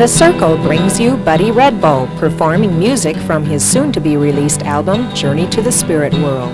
The Circle brings you Buddy Redbow performing music from his soon-to-be-released album, Journey to the Spirit World.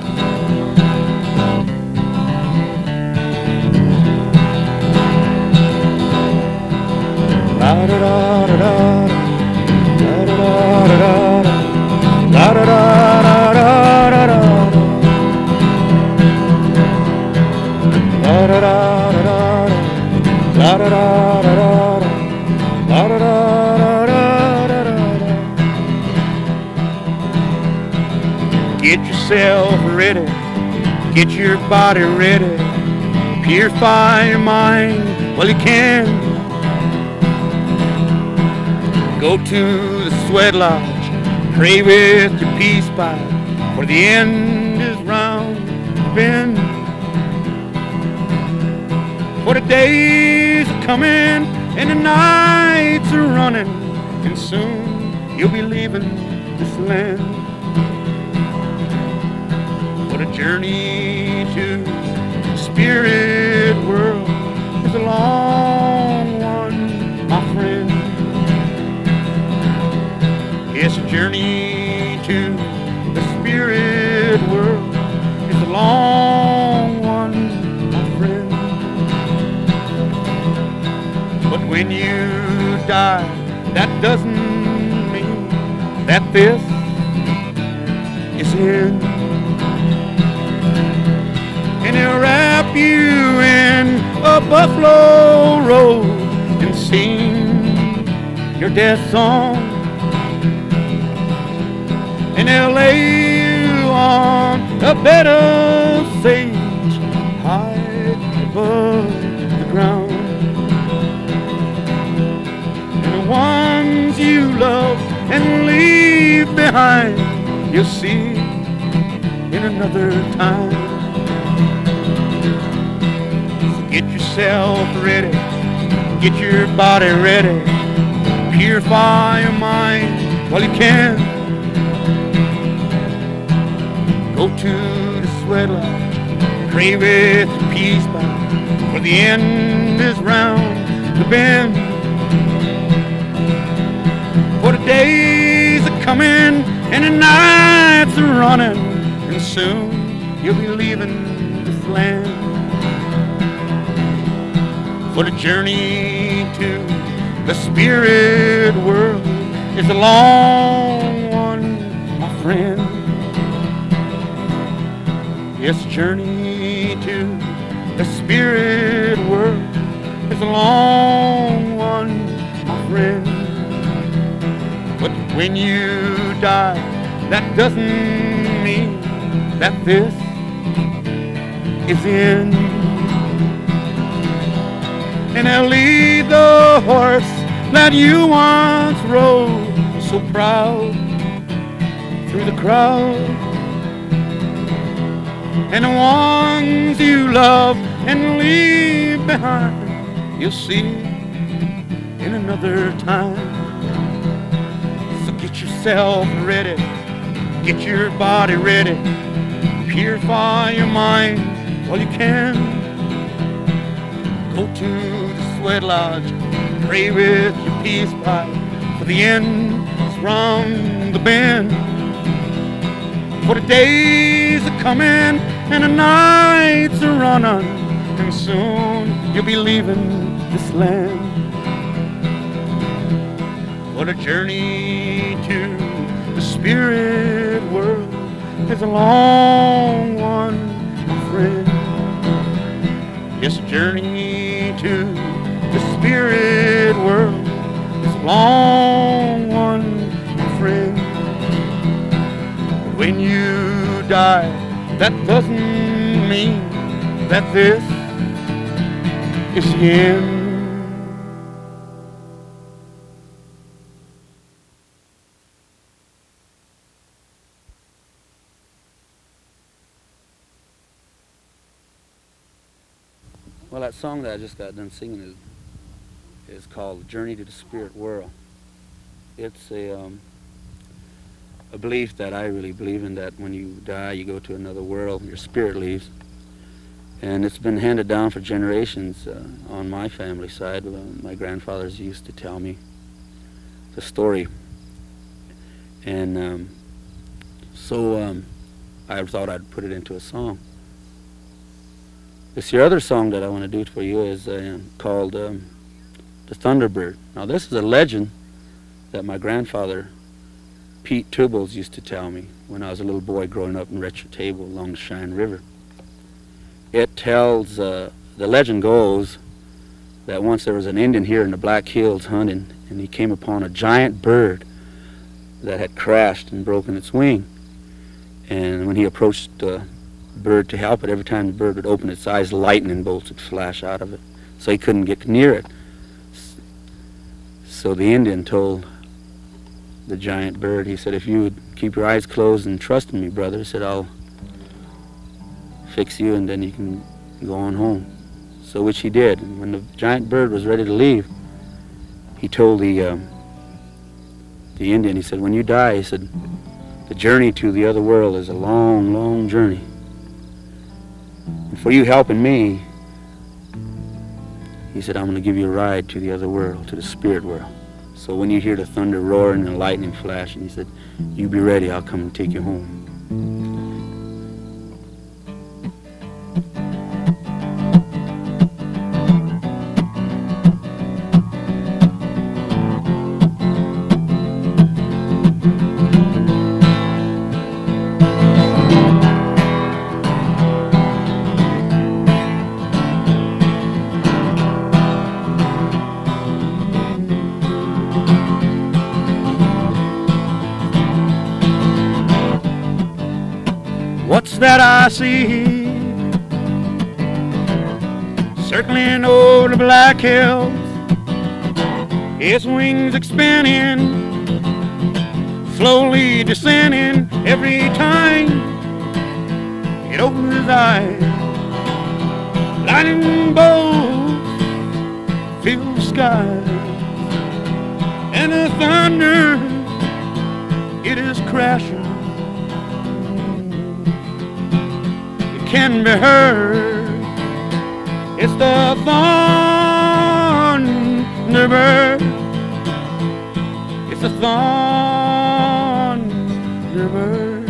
Get yourself ready, get your body ready, purify your mind while you can. Go to the sweat lodge, pray with your peace pipe, for the end is round the bend. For the days are coming and the nights are running, and soon you'll be leaving this land. What a journey to the spirit world is a long one, my friend. Yes, a journey to the spirit world is a long one, my friend. But when you die, that doesn't mean that this is in. And they'll wrap you in a buffalo robe and sing your death song. And they'll lay you on a bed of sage high above the ground. And the ones you love and leave behind, you'll see in another time. Get yourself ready, get your body ready, purify your mind while you can. Go to the sweat lodge, pray with your peace pipe, for the end is round the bend. For the days are coming and the nights are running, and soon you'll be leaving this land. For the journey to the spirit world is a long one, my friend. Yes, journey to the spirit world is a long one, my friend. But when you die, that doesn't mean that this is in. And they'll lead the horse that you once rode so proud through the crowd. And the ones you love and leave behind, you'll see in another time. So get yourself ready, get your body ready, purify your mind while you can. Go to the sweat lodge, pray with your peace pipe, for the end is round the bend. For the days are coming and the nights are running, and soon you'll be leaving this land. What a journey to the spirit world is a long one, my friend. Yes, a journey to the spirit world is a long one, my friend. But when you die, that doesn't mean that this is the end. Well, that song that I just got done singing is called Journey to the Spirit World. It's a belief that I really believe in, that when you die, you go to another world, your spirit leaves. And it's been handed down for generations on my family side. My grandfathers used to tell me. the story. And so I thought I'd put it into a song. This other song that I want to do for you is called The Thunderbird. Now this is a legend that my grandfather, Pete Tubbles, used to tell me when I was a little boy growing up in Retro Table along the Cheyenne River. It tells, the legend goes that once there was an Indian here in the Black Hills hunting, and he came upon a giant bird that had crashed and broken its wing. And when he approached the bird to help it, every time the bird would open its eyes, lightning bolts would flash out of it. So he couldn't get near it. So the Indian told the giant bird, he said, if you would keep your eyes closed and trust in me, brother, he said, I'll fix you and then you can go on home. So which he did. And when the giant bird was ready to leave, he told the Indian, he said, when you die, he said, the journey to the other world is a long, long journey. And for you helping me, he said, I'm going to give you a ride to the other world, to the spirit world. So when you hear the thunder roaring and the lightning flashing, he said, you be ready, I'll come and take you home. What's that I see circling over the Black Hills? Its wings expanding, slowly descending every time it opens its eyes. Lightning bolts fill the sky, and the thunder, it is crashing. Can be heard. It's the thunderbird. It's the thunderbird.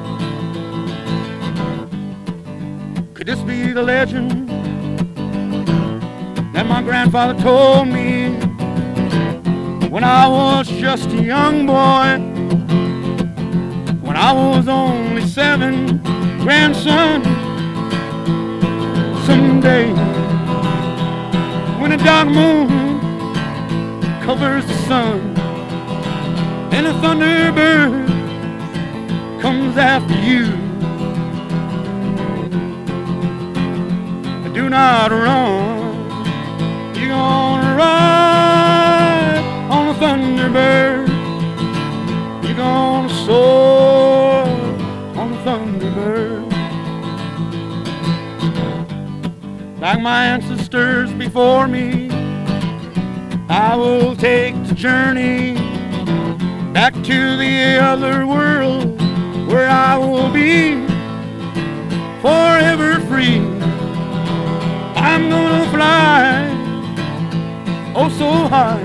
Could this be the legend that my grandfather told me when I was just a young boy, when I was only 7, grandson? Someday, when a dark moon covers the sun and a thunderbird comes after you, do not run. You're gonna ride on a thunderbird. You're gonna soar on a thunderbird. Like my ancestors before me, I will take the journey back to the other world, where I will be forever free. I'm gonna fly, oh so high.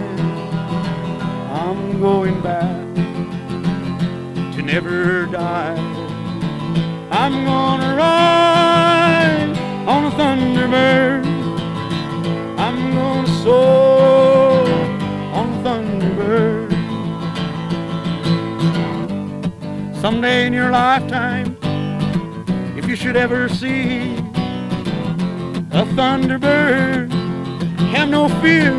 I'm going back to never die. I'm gonna ride on a thunderbird. I'm gonna soar on a thunderbird. Someday in your lifetime, if you should ever see a thunderbird, have no fear,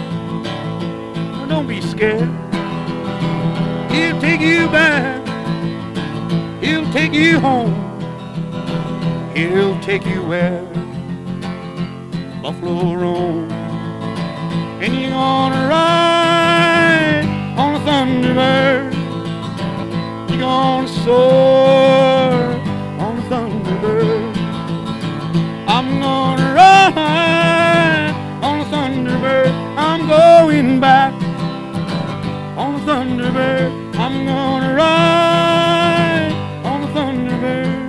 don't be scared. He'll take you back, he'll take you home, he'll take you where buffalo roam. And you're gonna ride on a thunderbird. You're gonna soar on a thunderbird. I'm gonna ride on a thunderbird. I'm going back on a thunderbird. I'm gonna ride on a thunderbird.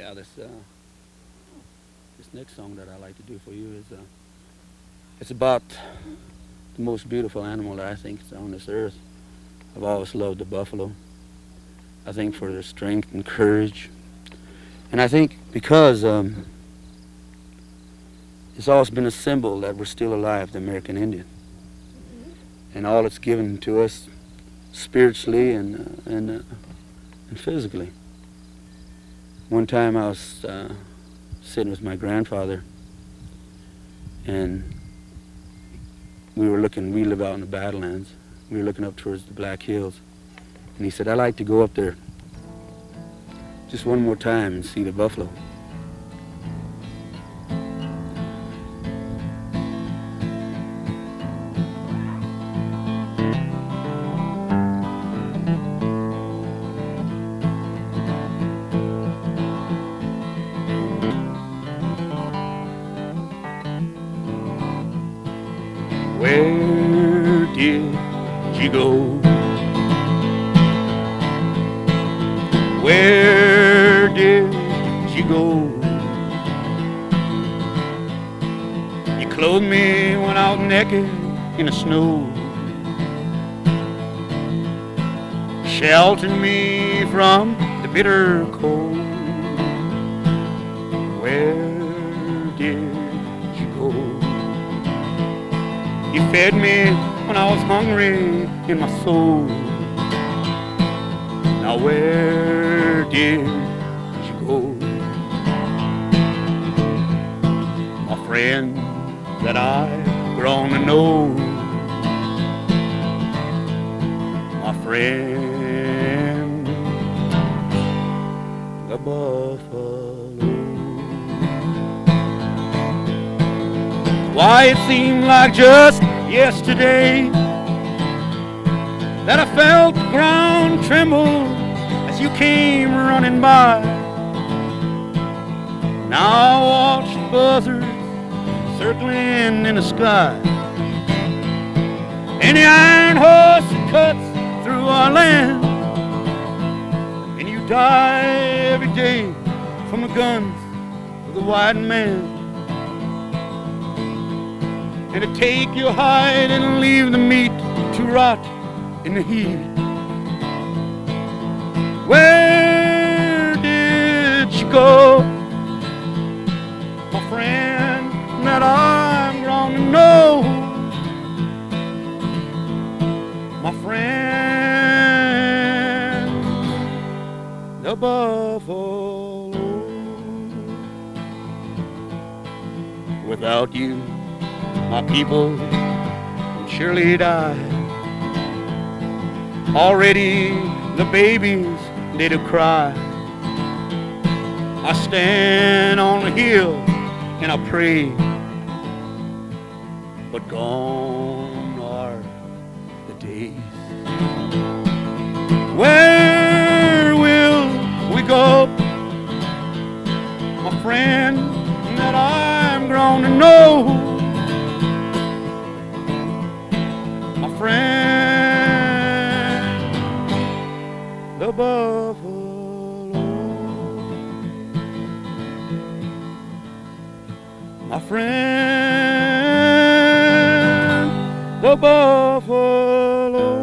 Yeah, this next song that I like to do for you is it's about the most beautiful animal that I think is on this earth. I've always loved the buffalo. I think for their strength and courage, and I think because it's always been a symbol that we're still alive, the American Indian, and all it's given to us spiritually and physically. One time I was sitting with my grandfather, and we live out in the Badlands. We were looking up towards the Black Hills, and he said, "I'd like to go up there just one more time and see the buffalo." Where did you go? Where did you go? You clothed me when I was naked in the snow, sheltered me from the bitter cold. Where did you go? You fed me when I was hungry in my soul. Now where did you go? My friend that I've grown to know. My friend, the buffalo. Why, it seemed like just yesterday that I felt the ground tremble as you came running by. Now I watch the buzzards circling in the sky, and the iron horse cuts through our land, and you die every day from the guns of the white man. And to take your hide and leave the meat to rot in the heat. Where did you go, my friend that I'm grown to know? My friend, the buffalo. Without you, my people would surely die. Already the babies, they do cry. I stand on the hill and I pray, but gone are the days. Where will we go, my friend that I'm grown to know? Friend, the buffalo. My friend, the buffalo.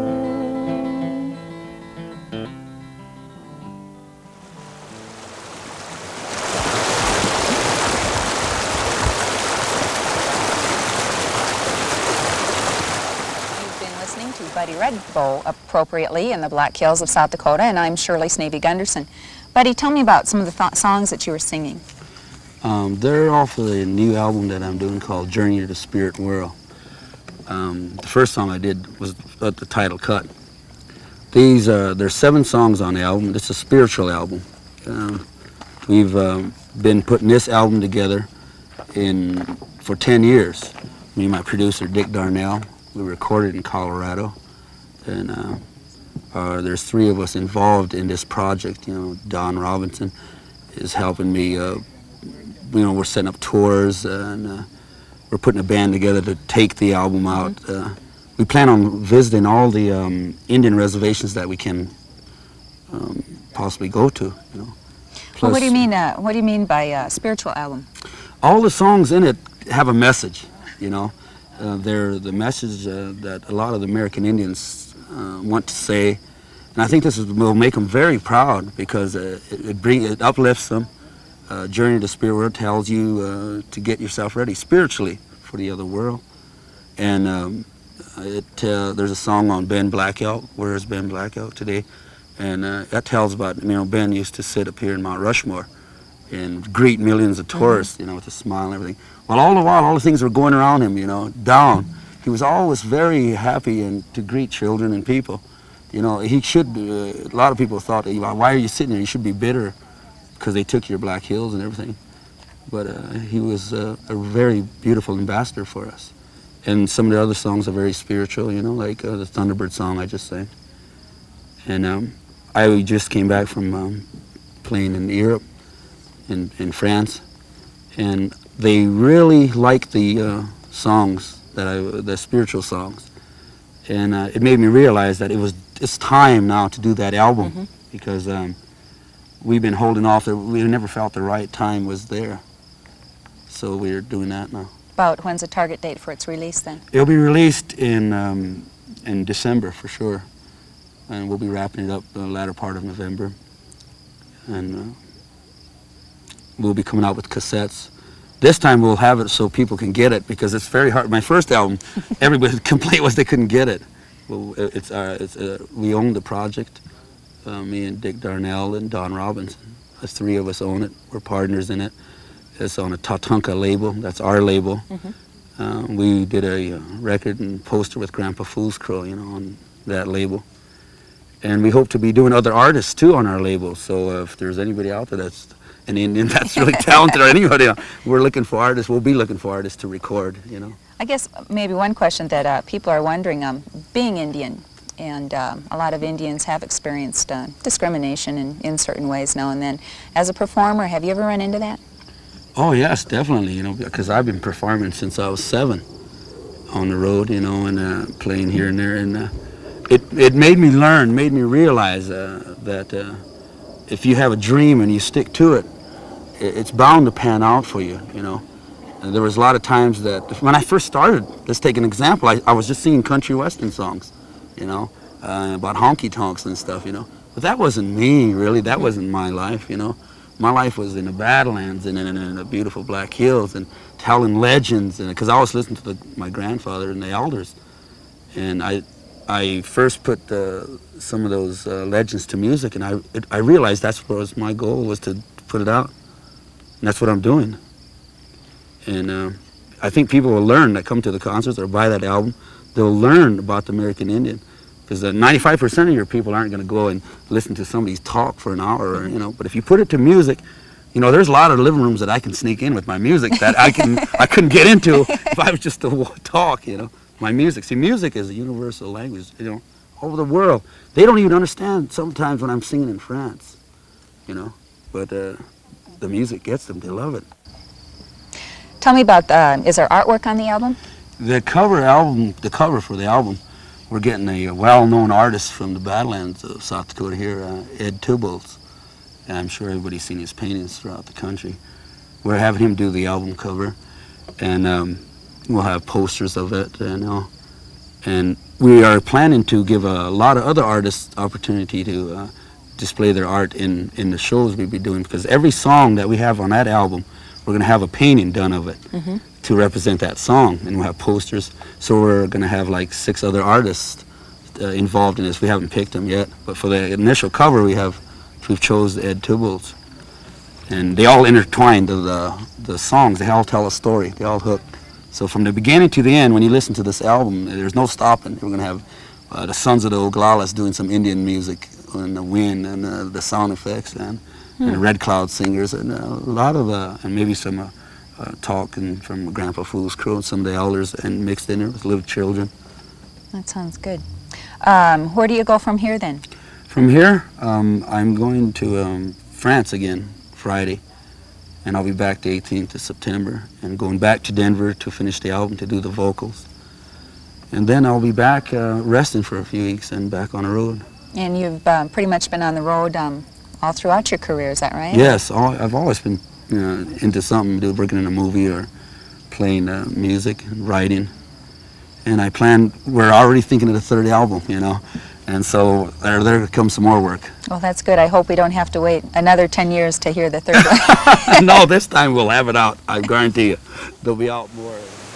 Buddy Redbow, appropriately, in the Black Hills of South Dakota, and I'm Shirley Sneve Gunderson. Buddy, tell me about some of the songs that you were singing. They're off of the new album that I'm doing called Journey to the Spirit World. The first song I did was the title cut. There's 7 songs on the album. It's a spiritual album. We've been putting this album together for 10 years. Me and my producer, Dick Darnell. We recorded in Colorado, and there's 3 of us involved in this project. You know, Don Robinson is helping me. You know, we're setting up tours, and we're putting a band together to take the album out. We plan on visiting all the Indian reservations that we can possibly go to. You know, Well, what do you mean? What do you mean by spiritual album? All the songs in it have a message. You know, they're the message that a lot of the American Indians want to say, and I think this will make them very proud because it uplifts them. Journey to the Spirit World tells you to get yourself ready spiritually for the other world, and there's a song on Ben Black Elk. Where is Ben Black Elk today? And that tells about, Ben used to sit up here in Mount Rushmore and greet millions of tourists, with a smile and everything. Well, all the while, all the things were going around him, down. He was always very happy and to greet children and people. He should, a lot of people thought, why are you sitting there? You should be bitter because they took your Black Hills and everything. But he was a very beautiful ambassador for us. And some of the other songs are very spiritual, like the Thunderbird song I just sang. And I just came back from playing in Europe, in France, and they really liked the songs the spiritual songs, and it made me realize that it's time now to do that album because we've been holding off. We never felt the right time was there, so we're doing that now. About when's the target date for its release then? It'll be released in December for sure. And we'll be wrapping it up the latter part of November. And we'll be coming out with cassettes. This time we'll have it so people can get it because it's very hard. My first album, everybody's complaint was they couldn't get it. Well, we own the project, me and Dick Darnell and Don Robinson. The three of us own it. We're partners in it. It's on a Tatanka label. That's our label. We did a record and poster with Grandpa Fool's Crow, on that label. And we hope to be doing other artists too on our label. So if there's anybody out there that's an Indian that's really talented or anybody, we're looking for artists. We'll be looking for artists to record, I guess maybe one question that people are wondering, being Indian, and a lot of Indians have experienced discrimination in certain ways now and then. As a performer, have you ever run into that? Oh yes, definitely, because I've been performing since I was 7 on the road, and playing here and there. And it made me learn, made me realize that if you have a dream and you stick to it, it's bound to pan out for you, And there was a lot of times that when I first started, let's take an example, I was just singing country western songs, about honky tonks and stuff, But that wasn't me, really. That wasn't my life, My life was in the Badlands and in the beautiful Black Hills and telling legends, because I always listened to my grandfather and the elders, and I first put some of those legends to music, and I realized that's what was my goal, was to put it out, and that's what I'm doing. And I think people will learn that come to the concerts or buy that album. They'll learn about the American Indian, because 95% of your people aren't going to go and listen to somebody's talk for an hour, or, But if you put it to music, there's a lot of living rooms that I can sneak in with my music that I couldn't get into if I was just to talk, My music. See, music is a universal language, over the world. They don't even understand sometimes when I'm singing in France, But the music gets them. They love it. Tell me about, is there artwork on the album? The cover for the album, we're getting a well-known artist from the Badlands of South Dakota here, Ed Tybalt. And I'm sure everybody's seen his paintings throughout the country. We're having him do the album cover, and we'll have posters of it, and we are planning to give a lot of other artists opportunity to display their art in the shows we'll be doing, because every song that we have on that album, we're going to have a painting done of it to represent that song, and we'll have posters. So we're going to have like 6 other artists involved in this. We haven't picked them yet, but for the initial cover we've chose Ed Tybalt, and they all intertwine to the songs. They all tell a story. They all hook. So from the beginning to the end, when you listen to this album, there's no stopping. We're going to have the Sons of the Oglalas doing some Indian music, and the wind and the sound effects, and Red Cloud Singers, and a lot of and maybe some talking from Grandpa Fool's Crow and some of the elders, and mixed in there with little children. That sounds good. Where do you go from here then? From here, I'm going to France again Friday, and I'll be back the 18th of September, and going back to Denver to finish the album, to do the vocals. And then I'll be back resting for a few weeks and back on the road. And you've pretty much been on the road all throughout your career, is that right? Yes, I've always been into something, working in a movie or playing music and writing. And we're already thinking of the third album, you know, and so there comes some more work. Well, that's good. I hope we don't have to wait another 10 years to hear the third one. No, this time we'll have it out, I guarantee you. They'll be out more.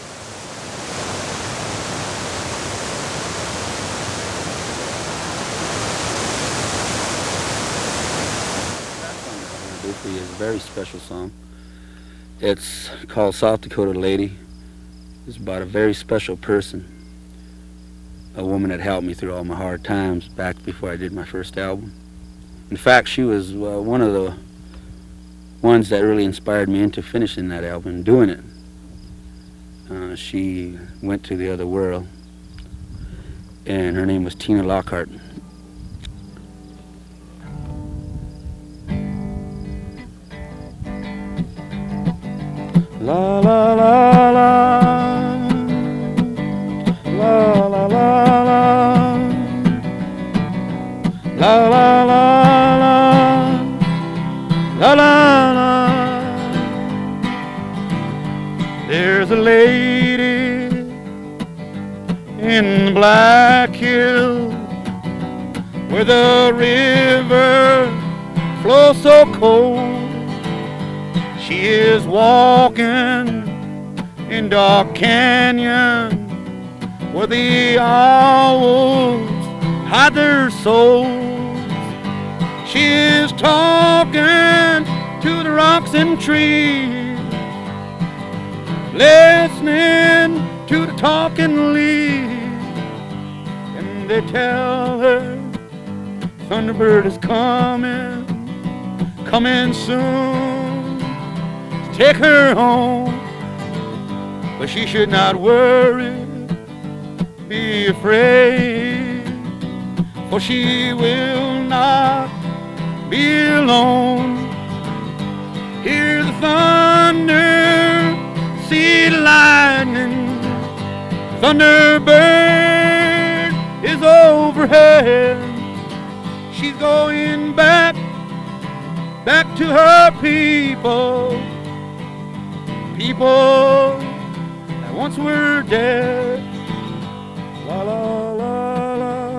Is a very special song. It's called South Dakota Lady. It's about a very special person, a woman that helped me through all my hard times back before I did my first album. In fact, she was one of the ones that really inspired me into finishing that album and doing it. She went to the other world, and her name was Tina Lockhart. La la la la, la la la la, la la la la, la la la. There's a lady in the Black Hills where the river flows so cold. She is walking in dark canyon where the owls hide their souls. She is talking to the rocks and trees, listening to the talking leaves, and they tell her Thunderbird is coming, coming soon. Take her home, but she should not worry, be afraid, for she will not be alone. Hear the thunder, see the lightning, Thunderbird is overhead. She's going back to her people. People that once were dead. La la la la,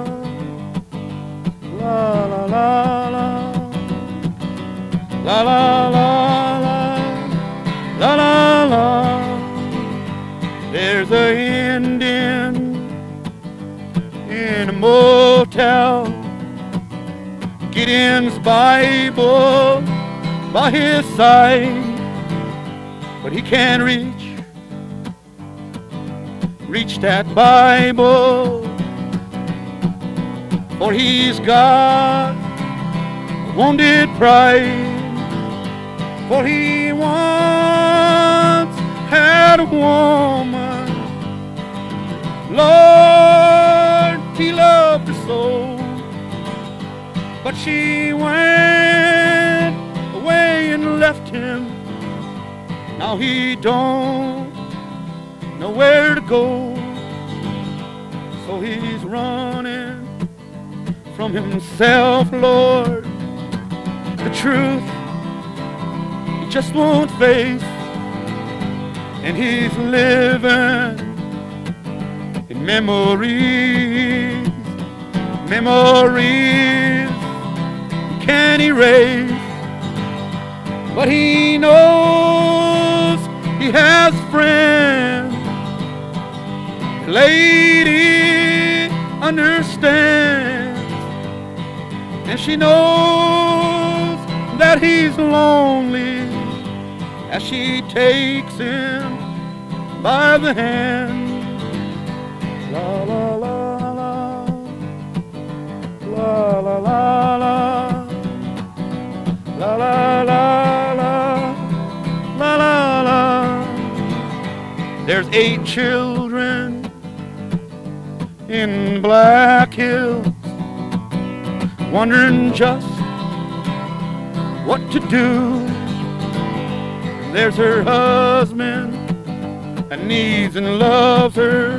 la la la la, la la la la, la la la. There's a Indian in a motel, Gideon's Bible by his side. But he can't reach that Bible, for he's got wounded pride, for he once had a woman, Lord, he loved her so, but she went away and left him. Now he don't know where to go, so he's running from himself, Lord. The truth he just won't face, and he's living in memories, memories he can't erase, but he knows he has friends. The lady understands, and she knows that he's lonely as she takes him by the hand. La la la la, la la la la, la la la la, la la la. There's 8 children in Black Hills, wondering just what to do. There's her husband that needs and loves her,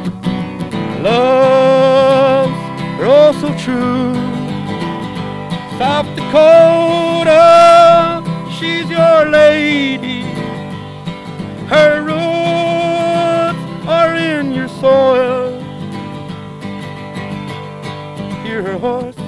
loves her oh so true. South Dakota, she's your lady. Her roots are in your soil. Hear her horse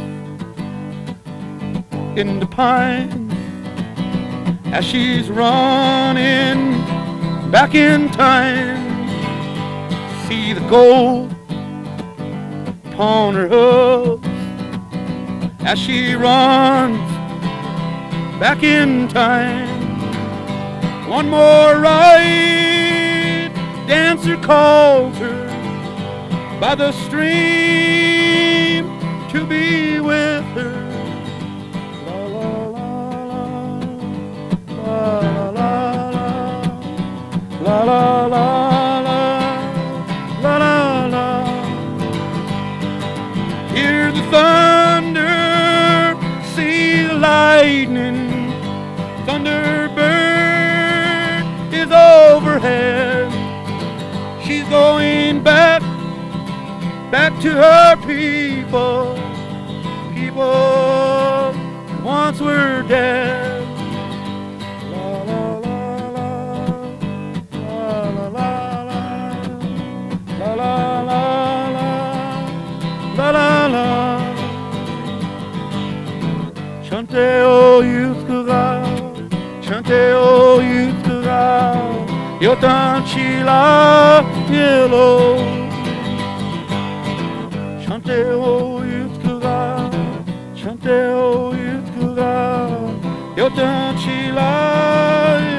in the pines as she's running back in time. See the gold upon her hooves as she runs back in time. One more ride, dancer calls her by the stream to be with her. La la la la la la la la la la. Hear the thunder, see the lightning. Thunderbird is overhead. She's going back to her people. People once were dead. La la la la la la la la la la la la. Chante o youth chante o youth yotanchila yellow. Chante o youth chante o youth yotanchila